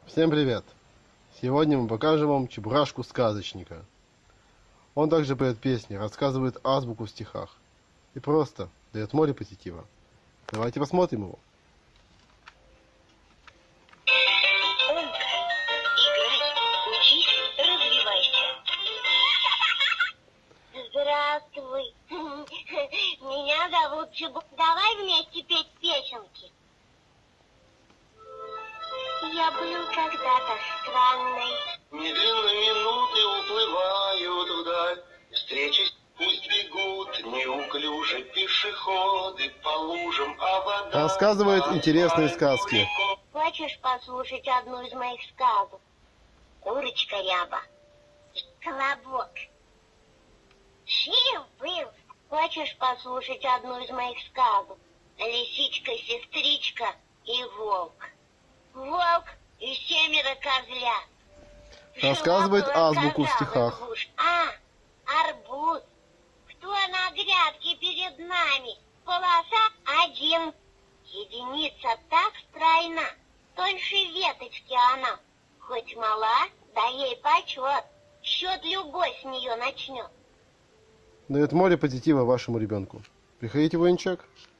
Всем привет! Сегодня мы покажем вам Чебурашку-сказочника. Он также поет песни, рассказывает азбуку в стихах и просто дает море позитива. Давайте посмотрим его. Играй, учись, развивайся. Здравствуй. Меня зовут Чебу. Давай вместе петь песенки. Я был когда-то странной. Медленно минуты уплывают вдаль. Встречи пусть бегут неуклюже пешеходы по лужам, а вода... Рассказывает интересные сказки. Хочешь послушать одну из моих сказок? Курочка ряба, колобок, жил-был. Хочешь послушать одну из моих сказок? Лисичка, сестричка и волк. Волк и 7 козлят. Рассказывает Жила-была азбуку в коза стихах. избушке. Арбуз. Кто на грядке перед нами? Полоса один. Единица так стройна, тоньше веточки она. Хоть мала, да ей почет. Счет любой с нее начнет. Дает море позитива вашему ребенку. Приходите в военчак.